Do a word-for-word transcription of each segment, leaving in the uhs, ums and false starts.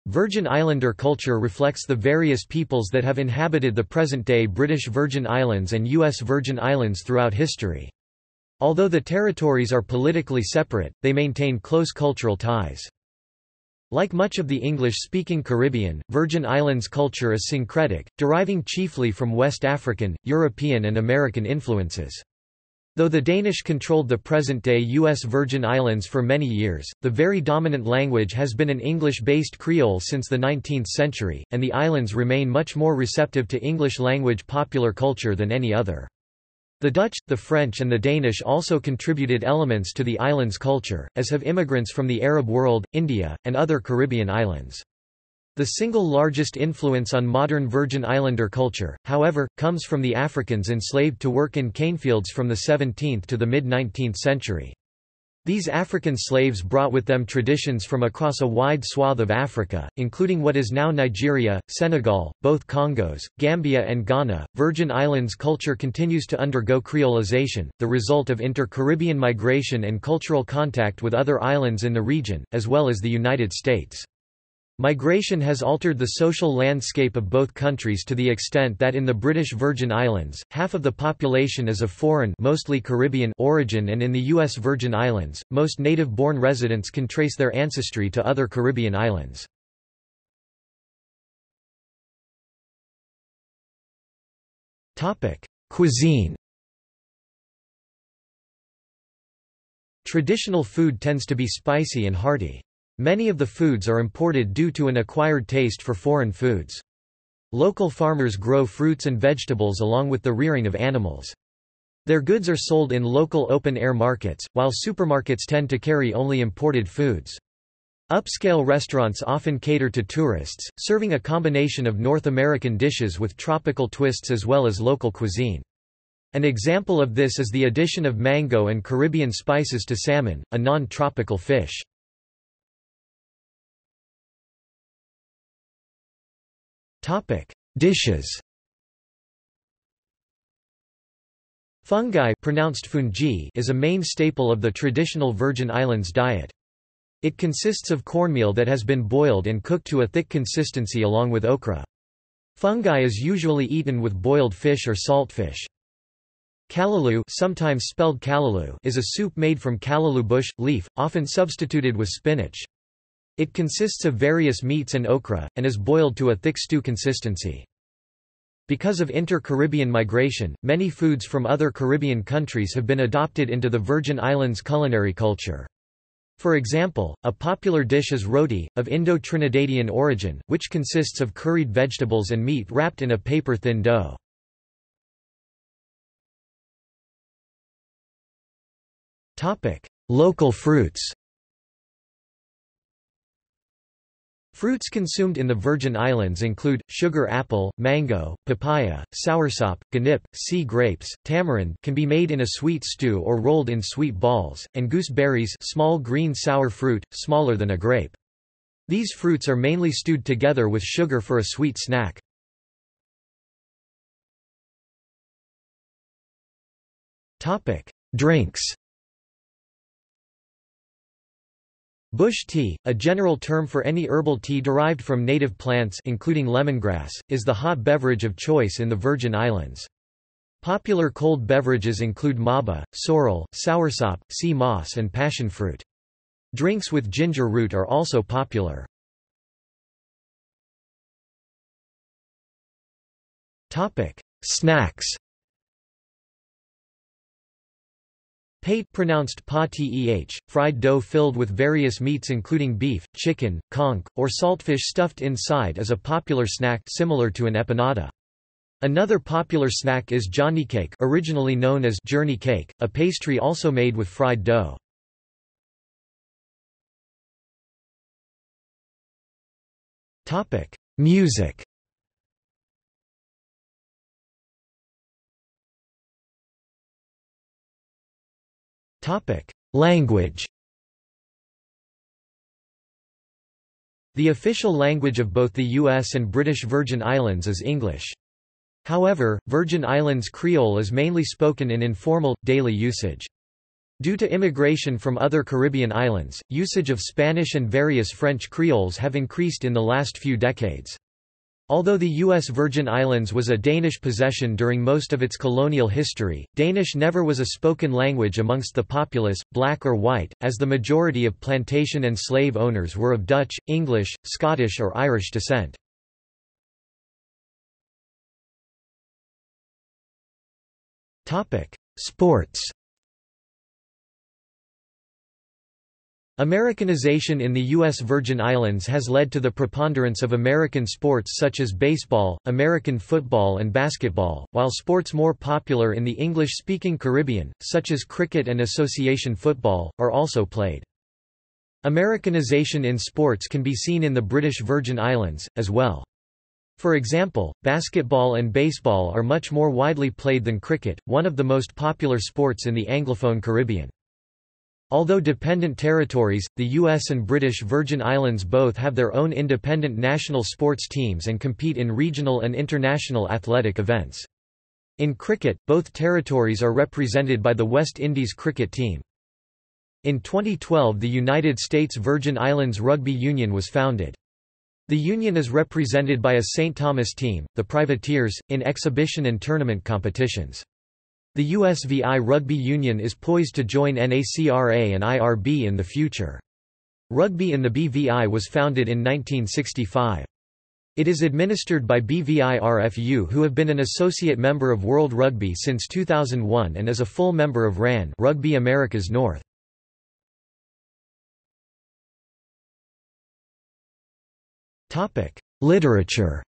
Virgin Islander culture reflects the various peoples that have inhabited the present-day British Virgin Islands and U S Virgin Islands throughout history. Although the territories are politically separate, they maintain close cultural ties. Like much of the English-speaking Caribbean, Virgin Islands culture is syncretic, deriving chiefly from West African, European and American influences. Though the Danish controlled the present-day U S Virgin Islands for many years, the very dominant language has been an English-based Creole since the nineteenth century, and the islands remain much more receptive to English-language popular culture than any other. The Dutch, the French and the Danish also contributed elements to the island's culture, as have immigrants from the Arab world, India, and other Caribbean islands. The single largest influence on modern Virgin Islander culture, however, comes from the Africans enslaved to work in canefields from the seventeenth to the mid-nineteenth century. These African slaves brought with them traditions from across a wide swath of Africa, including what is now Nigeria, Senegal, both Congos, Gambia and Ghana. Virgin Islands culture continues to undergo creolization, the result of inter-Caribbean migration and cultural contact with other islands in the region, as well as the United States. Migration has altered the social landscape of both countries to the extent that in the British Virgin Islands, half of the population is of foreign, mostly Caribbean origin, and in the U S Virgin Islands, most native-born residents can trace their ancestry to other Caribbean islands. Topic: Cuisine. Traditional food tends to be spicy and hearty. Many of the foods are imported due to an acquired taste for foreign foods. Local farmers grow fruits and vegetables along with the rearing of animals. Their goods are sold in local open-air markets, while supermarkets tend to carry only imported foods. Upscale restaurants often cater to tourists, serving a combination of North American dishes with tropical twists as well as local cuisine. An example of this is the addition of mango and Caribbean spices to salmon, a non-tropical fish. Topic: Dishes. Fungi, pronounced fungi, is a main staple of the traditional Virgin Islands diet. It consists of cornmeal that has been boiled and cooked to a thick consistency along with okra. Fungi is usually eaten with boiled fish or saltfish. Callaloo, sometimes spelled callaloo, is a soup made from callaloo bush leaf, often substituted with spinach. It consists of various meats and okra, and is boiled to a thick stew consistency. Because of inter-Caribbean migration, many foods from other Caribbean countries have been adopted into the Virgin Islands culinary culture. For example, a popular dish is roti, of Indo-Trinidadian origin, which consists of curried vegetables and meat wrapped in a paper-thin dough. Local fruits. Fruits consumed in the Virgin Islands include, sugar apple, mango, papaya, soursop, ganip, sea grapes, tamarind can be made in a sweet stew or rolled in sweet balls, and gooseberries, small green sour fruit, smaller than a grape. These fruits are mainly stewed together with sugar for a sweet snack. Drinks. Bush tea, a general term for any herbal tea derived from native plants including lemongrass, is the hot beverage of choice in the Virgin Islands. Popular cold beverages include maba, sorrel, soursop, sea moss and passion fruit. Drinks with ginger root are also popular. Snacks. Pate, pronounced pa-teh, fried dough filled with various meats including beef, chicken, conch, or saltfish stuffed inside is a popular snack similar to an empanada. Another popular snack is johnny cake, originally known as journey cake, a pastry also made with fried dough. Topic: Music. Topic: Language. The official language of both the U S and British Virgin Islands is English. However, Virgin Islands Creole is mainly spoken in informal, daily usage. Due to immigration from other Caribbean islands, usage of Spanish and various French creoles have increased in the last few decades. Although the U S Virgin Islands was a Danish possession during most of its colonial history, Danish never was a spoken language amongst the populace, black or white, as the majority of plantation and slave owners were of Dutch, English, Scottish or Irish descent. Sports. Americanization in the U S Virgin Islands has led to the preponderance of American sports such as baseball, American football and basketball, while sports more popular in the English-speaking Caribbean, such as cricket and association football, are also played. Americanization in sports can be seen in the British Virgin Islands, as well. For example, basketball and baseball are much more widely played than cricket, one of the most popular sports in the Anglophone Caribbean. Although dependent territories, the U S and British Virgin Islands both have their own independent national sports teams and compete in regional and international athletic events. In cricket, both territories are represented by the West Indies cricket team. In twenty twelve, the United States Virgin Islands Rugby Union was founded. The union is represented by a Saint Thomas team, the Privateers, in exhibition and tournament competitions. The U S V I Rugby Union is poised to join NACRA and I R B in the future. Rugby in the B V I was founded in nineteen sixty-five. It is administered by B V I R F U, who have been an associate member of World Rugby since two thousand one and is a full member of R A N, Rugby Americas North. Topic: Literature.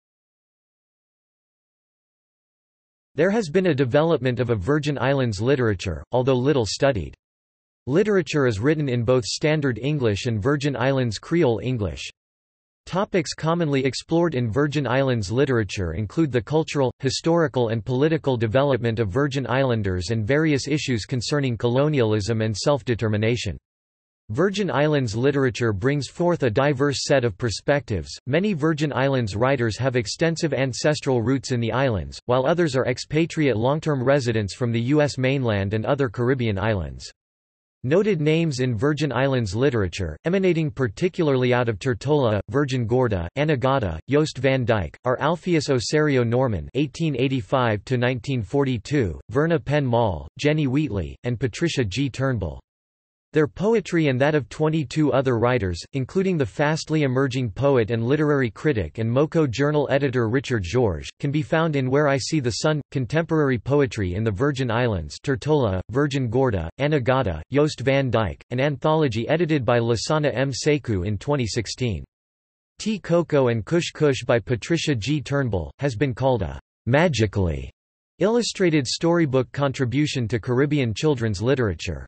There has been a development of a Virgin Islands literature, although little studied. Literature is written in both Standard English and Virgin Islands Creole English. Topics commonly explored in Virgin Islands literature include the cultural, historical and political development of Virgin Islanders and various issues concerning colonialism and self-determination. Virgin Islands literature brings forth a diverse set of perspectives. Many Virgin Islands writers have extensive ancestral roots in the islands, while others are expatriate long-term residents from the U S mainland and other Caribbean islands. Noted names in Virgin Islands literature, emanating particularly out of Tortola, Virgin Gorda, Anegada, Joost van Dyke, are Alpheus Osorio Norman (eighteen eighty-five to nineteen forty-two), Verna Penn Mall, Jenny Wheatley, and Patricia G. Turnbull. Their poetry and that of twenty-two other writers, including the fastly emerging poet and literary critic and Moko Journal editor Richard Georges, can be found in Where I See the Sun. Contemporary poetry in the Virgin Islands, Tortola, Virgin Gorda, Anegada, Joost van Dyke, an anthology edited by Lasana M. Sekou in twenty sixteen. T. Coco and Kush Kush by Patricia G. Turnbull, has been called a magically illustrated storybook contribution to Caribbean children's literature.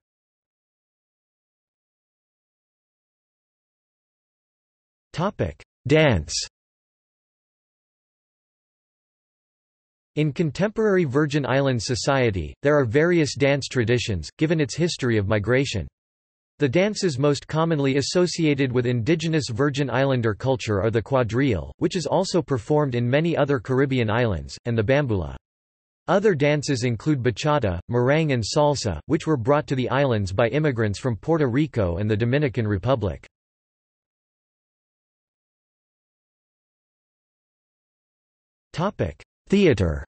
Dance. In contemporary Virgin Islands society, there are various dance traditions, given its history of migration. The dances most commonly associated with indigenous Virgin Islander culture are the quadrille, which is also performed in many other Caribbean islands, and the bambula. Other dances include bachata, merengue and salsa, which were brought to the islands by immigrants from Puerto Rico and the Dominican Republic. Theater.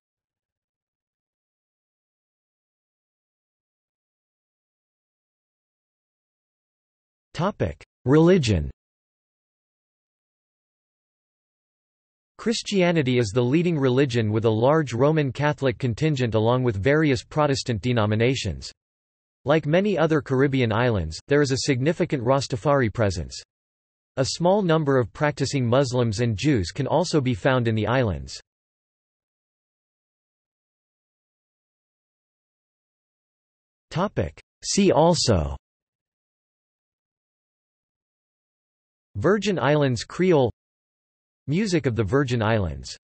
Religion. Christianity is the leading religion with a large Roman Catholic contingent along with various Protestant denominations. Like many other Caribbean islands, there is a significant Rastafari presence. A small number of practicing Muslims and Jews can also be found in the islands. See also: Virgin Islands Creole, Music of the Virgin Islands.